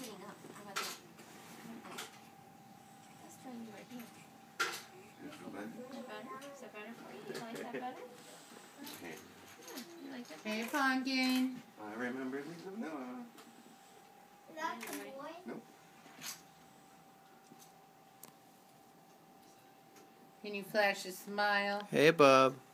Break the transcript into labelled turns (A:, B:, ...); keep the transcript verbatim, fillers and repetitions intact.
A: sitting up. How about that? Let's try you right here.
B: You feel better?
A: Is that better? Is that better for you? You like that better?
B: Okay.
A: Yeah, you like that
C: Hey,
A: better?
C: Pumpkin.
B: I remember Lisa Noah.
D: Is that the boy?
B: Nope.
C: Can you flash a smile?
E: Hey, bub.